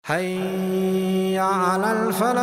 حي على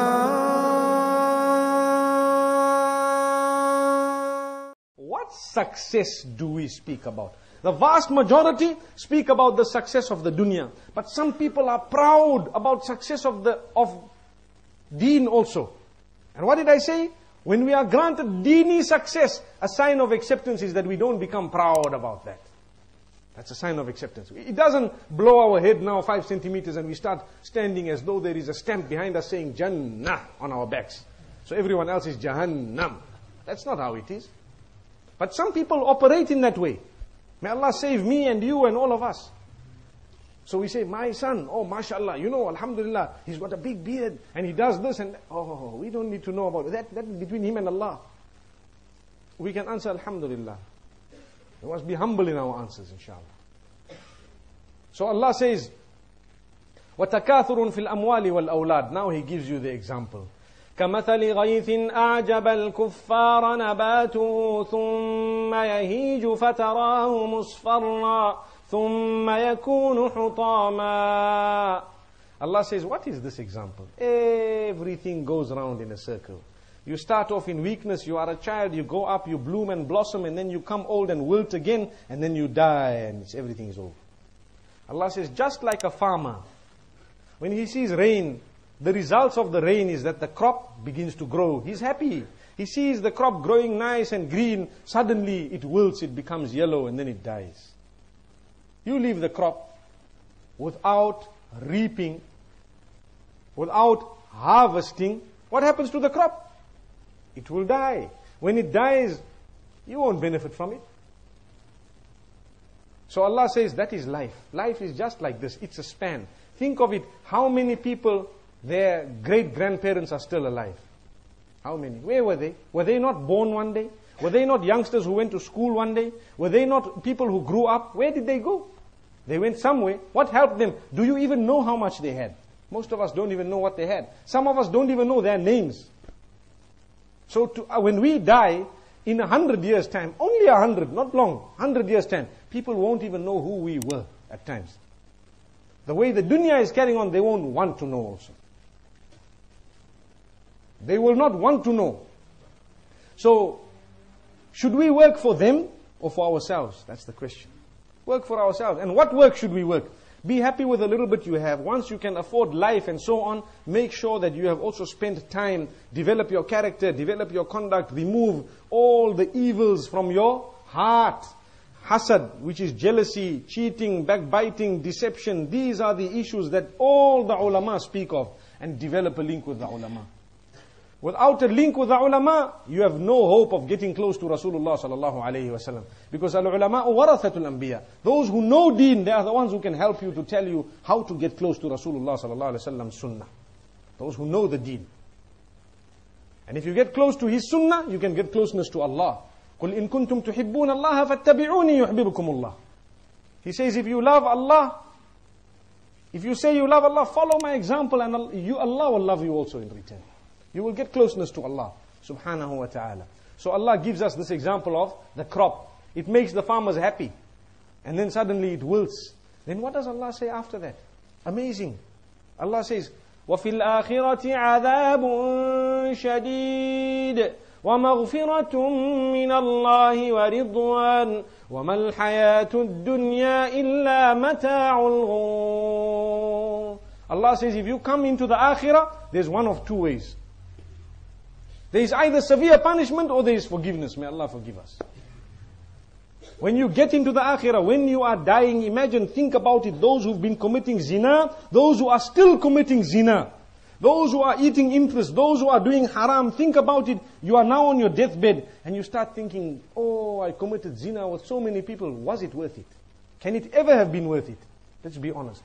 الفلاح. What success do we speak about? The vast majority speak about the success of the dunya. But some people are proud about success of deen also. And what did I say? When we are granted deeni success, a sign of acceptance is that we don't become proud about that. That's a sign of acceptance. It doesn't blow our head now 5 centimeters and we start standing as though there is a stamp behind us saying Jannah on our backs. So everyone else is Jahannam. That's not how it is. But some people operate in that way. May Allah save me and you and all of us. So we say, my son, oh mashallah, alhamdulillah, he's got a big beard and he does this and we don't need to know about that. That's between him and Allah. We can answer alhamdulillah. We must be humble in our answers, inshallah. So Allah says, وَتَكَاثُرٌ فِي الْأَمْوَالِ وَالْأَوْلَادِ. Now He gives you the example. كَمَثَلِ غَيْثٍ أَعْجَبَ الْكُفَّارَ نَبَاتُهُ ثُمَّ يَهِيجُ فَتَرَاهُ مُصْفَرًّا ثُمَّ يَكُونُ حُطَامًا. Allah says, what is this example? Everything goes round in a circle. You start off in weakness, you are a child, you go up, you bloom and blossom, and then you come old and wilt again, and then you die, and everything is over. Allah says, just like a farmer, when he sees rain, the results of the rain is that the crop begins to grow. He's happy. He sees the crop growing nice and green, suddenly it wilts, it becomes yellow, and then it dies. You leave the crop without reaping, without harvesting, what happens to the crop? It will die. When it dies, you won't benefit from it. So Allah says that is life. Life is just like this. It's a span. Think of it. How many people, their great-grandparents are still alive? How many? Where were they? Were they not born one day? Were they not youngsters who went to school one day? Were they not people who grew up? Where did they go? They went somewhere. What helped them? Do you even know how much they had? Most of us don't even know what they had. Some of us don't even know their names. So when we die, in 100 years' time, only 100, not long, 100 years' time, people won't even know who we were at times. The way the dunya is carrying on, they won't want to know also. They will not want to know. So, should we work for them or for ourselves? That's the question. Work for ourselves. And what work should we work? Be happy with the little bit you have. Once you can afford life and so on, make sure that you have also spent time, develop your character, develop your conduct, remove all the evils from your heart. Hasad, which is jealousy, cheating, backbiting, deception. These are the issues that all the ulama speak of. And develop a link with the ulama. Without a link with the ulama, you have no hope of getting close to Rasulullah sallallahu alayhi wa sallam. Because al-ulama'u warathatul anbiya. Those who know deen, they are the ones who can help you to tell you how to get close to Rasulullah sallallahu alayhi wa sallam's sunnah. Those who know the deen. And if you get close to his sunnah, you can get closeness to Allah. قُلْ إِن كُنْتُمْ تُحِبُّونَ اللَّهَ فَاتَّبِعُونِي يُحْبِبُكُمُ اللَّهِ. He says, if you love Allah, if you say you love Allah, follow my example and Allah will love you also in return. You will get closeness to Allah subhanahu wa ta'ala. So Allah gives us this example of the crop. It makes the farmers happy. And then suddenly it wilts. Then what does Allah say after that? Amazing. Allah says, وَفِي الْآخِرَةِ عَذَابٌ شَدِيدٌ وَمَغْفِرَةٌ مِّنَ اللَّهِ وَرِضْوَانٌ وَمَا الْحَيَاةُ الدُّنْيَا إِلَّا مَتَاعُ الْغُرُورِ. Allah says, if you come into the akhirah, there's one of two ways. There is either severe punishment or there is forgiveness. May Allah forgive us. When you get into the akhirah, when you are dying, imagine, think about it, those who've been committing zina, those who are still committing zina, those who are eating interest, those who are doing haram, think about it. You are now on your deathbed and you start thinking, oh, I committed zina with so many people. Was it worth it? Can it ever have been worth it? Let's be honest.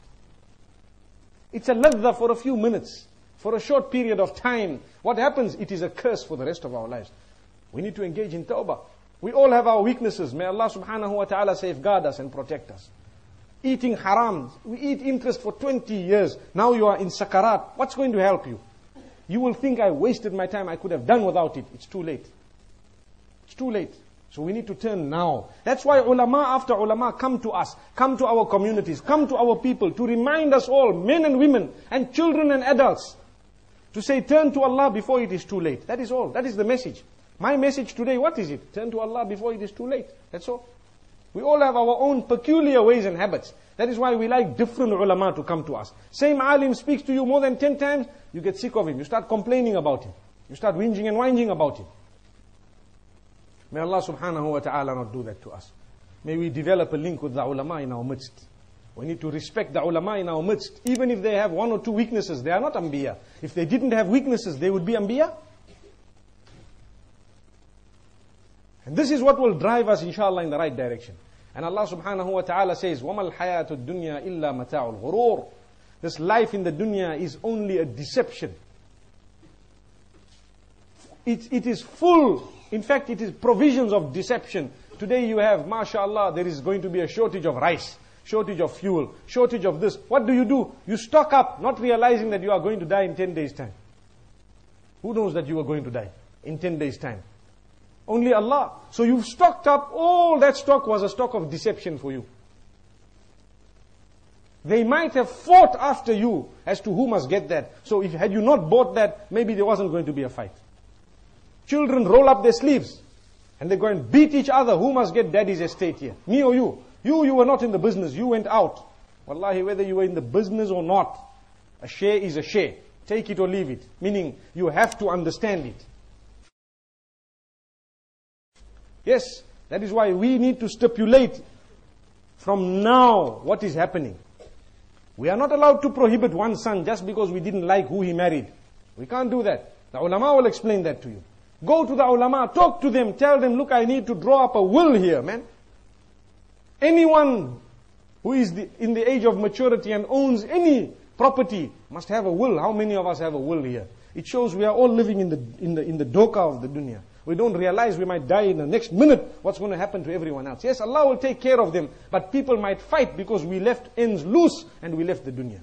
It's a ladha for a few minutes, for a short period of time. What happens? It is a curse for the rest of our lives. We need to engage in tawbah. We all have our weaknesses. May Allah subhanahu wa ta'ala safeguard us and protect us. Eating haram. We eat interest for 20 years. Now you are in sakarat. What's going to help you? You will think, I wasted my time. I could have done without it. It's too late. It's too late. So we need to turn now. That's why ulama after ulama come to us, come to our communities, come to our people to remind us all, men and women, and children and adults, to say turn to Allah before it is too late. That is all. That is the message. My message today, what is it? Turn to Allah before it is too late. That's all. We all have our own peculiar ways and habits. That is why we like different ulama to come to us. Same alim speaks to you more than 10 times, you get sick of him. You start complaining about him. You start whinging and whining about him. May Allah subhanahu wa ta'ala not do that to us. May we develop a link with the ulama in our midst. We need to respect the ulama in our midst. Even if they have 1 or 2 weaknesses, they are not anbiya. If they didn't have weaknesses, they would be anbiya. And this is what will drive us, inshallah, in the right direction. And Allah subhanahu wa ta'ala says, وَمَا الْحَيَاةُ الدُّنْيَا إِلَّا مَتَاعُ الْغُرُورِ. This life in the dunya is only a deception. It is full. In fact, it is provisions of deception. Today you have, mashallah, there is going to be a shortage of rice, shortage of fuel, shortage of this. What do? You stock up, not realizing that you are going to die in 10 days' time. Who knows that you are going to die in 10 days' time? Only Allah. So you've stocked up, all that stock was a stock of deception for you. They might have fought after you as to who must get that. So had you not bought that, maybe there wasn't going to be a fight. Children roll up their sleeves and they go and beat each other. Who must get daddy's estate here? Me or you? You were not in the business. You went out. Wallahi, whether you were in the business or not, a share is a share. Take it or leave it. Meaning, you have to understand it. Yes, that is why we need to stipulate from now what is happening. We are not allowed to prohibit one son just because we didn't like who he married. We can't do that. The ulama will explain that to you. Go to the ulama, talk to them, tell them, look, I need to draw up a will here, man. Anyone who is in the age of maturity and owns any property must have a will. How many of us have a will here? It shows we are all living in the doka of the dunya. We don't realize we might die in the next minute. What's going to happen to everyone else? Yes, Allah will take care of them, but people might fight because we left ends loose and we left the dunya.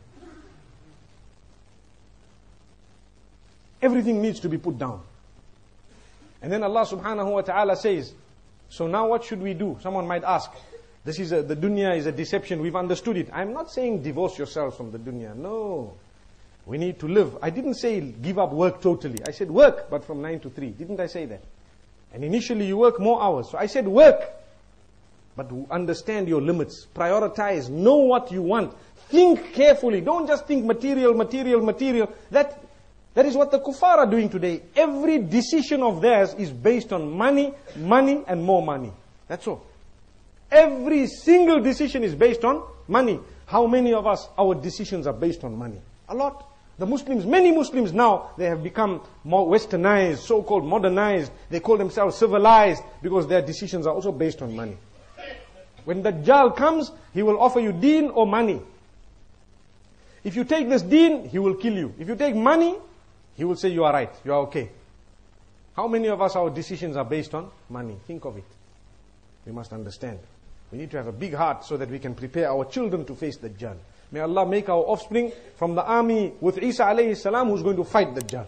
Everything needs to be put down. And then Allah subhanahu wa ta'ala says, so now what should we do? Someone might ask, the dunya is a deception, we've understood it. I'm not saying divorce yourself from the dunya. No. We need to live. I didn't say give up work totally. I said work, but from 9 to 3. Didn't I say that? And initially you work more hours. So I said work, but understand your limits. Prioritize. Know what you want. Think carefully. Don't just think material. That is what the kuffar are doing today. Every decision of theirs is based on money, and more money. That's all. Every single decision is based on money. How many of us, our decisions are based on money? A lot. The Muslims, many Muslims now, they have become more westernized, so-called modernized. They call themselves civilized because their decisions are also based on money. When Dajjal comes, he will offer you deen or money. If you take this deen, he will kill you. If you take money, he will say you are right, you are okay. How many of us, our decisions are based on money? Think of it. We must understand. We need to have a big heart so that we can prepare our children to face Dajjal. May Allah make our offspring from the army with Isa alayhi salam who's going to fight Dajjal.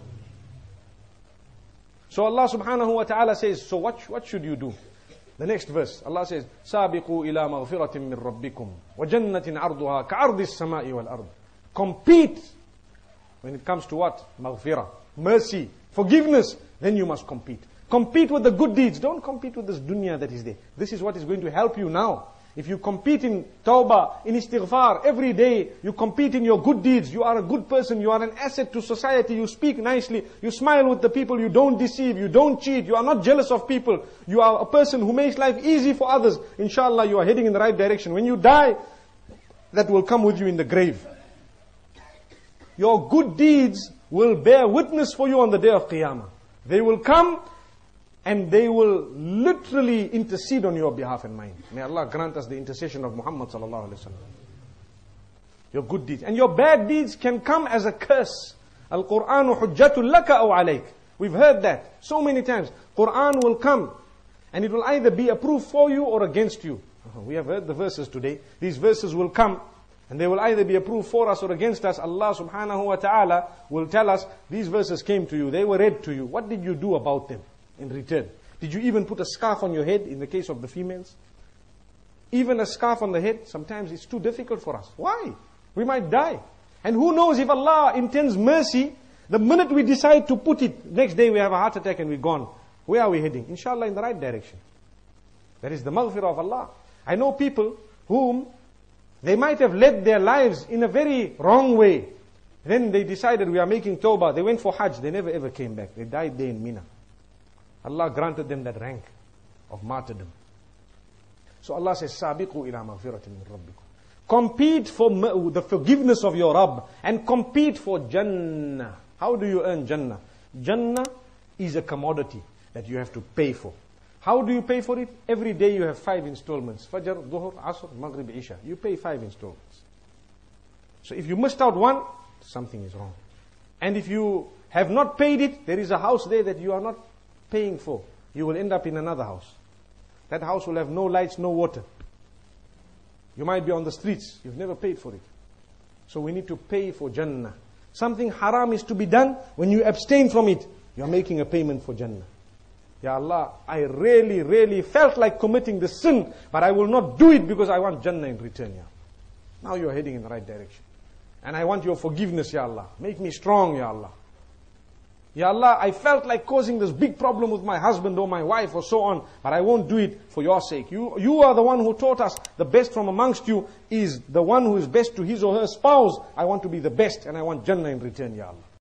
So Allah subhanahu wa ta'ala says, so what should you do? The next verse, Allah says, سَابِقُوا إِلَى مَغْفِرَةٍ مِّن رَبِّكُمْ وَجَنَّةٍ عَرْضُهَا كَعَرْضِ السَّمَاءِ وَالْأَرْضِ. Compete when it comes to what? Maghfirah, mercy, forgiveness. Then you must compete. Compete with the good deeds. Don't compete with this dunya that is there. This is what is going to help you now. If you compete in tawbah, in istighfar, every day, you compete in your good deeds, you are a good person, you are an asset to society, you speak nicely, you smile with the people, you don't deceive, you don't cheat, you are not jealous of people, you are a person who makes life easy for others. Inshallah, you are heading in the right direction. When you die, that will come with you in the grave. Your good deeds will bear witness for you on the day of Qiyamah. They will come and they will literally intercede on your behalf and mine. May Allah grant us the intercession of Muhammad sallallahu alaihi wasallam. Your good deeds. And your bad deeds can come as a curse. Al-Qur'anu hujjatul laka aw alayk. We've heard that so many times. Qur'an will come and it will either be approved for you or against you. We have heard the verses today. These verses will come and they will either be approved for us or against us. Allah subhanahu wa ta'ala will tell us, these verses came to you, they were read to you. What did you do about them in return? Did you even put a scarf on your head in the case of the females? Even a scarf on the head, sometimes it's too difficult for us. Why? We might die. And who knows if Allah intends mercy, the minute we decide to put it, next day we have a heart attack and we're gone. Where are we heading? Inshallah, in the right direction. That is the maghfirah of Allah. I know people whom they might have led their lives in a very wrong way. Then they decided we are making tawbah. They went for Hajj. They never ever came back. They died there in Mina. Allah granted them that rank of martyrdom. So Allah says, "Sabiqu ila maghfiratin min rabbikum." Compete for the forgiveness of your Rabb and compete for Jannah. How do you earn Jannah? Jannah is a commodity that you have to pay for. How do you pay for it? Every day you have 5 installments. Fajr, Dhuhr, Asr, Maghrib, Isha. You pay 5 installments. So if you missed out one, something is wrong. And if you have not paid it, there is a house there that you are not paying for. You will end up in another house. That house will have no lights, no water. You might be on the streets. You've never paid for it. So we need to pay for Jannah. Something haram is to be done. When you abstain from it, you're making a payment for Jannah. Ya Allah, I really felt like committing the sin, but I will not do it because I want Jannah in return, Ya Allah. Now you're heading in the right direction. And I want your forgiveness, Ya Allah. Make me strong, Ya Allah. Ya Allah, I felt like causing this big problem with my husband or my wife or so on, but I won't do it for your sake. You are the one who taught us the best from amongst you is the one who is best to his or her spouse. I want to be the best and I want Jannah in return, Ya Allah.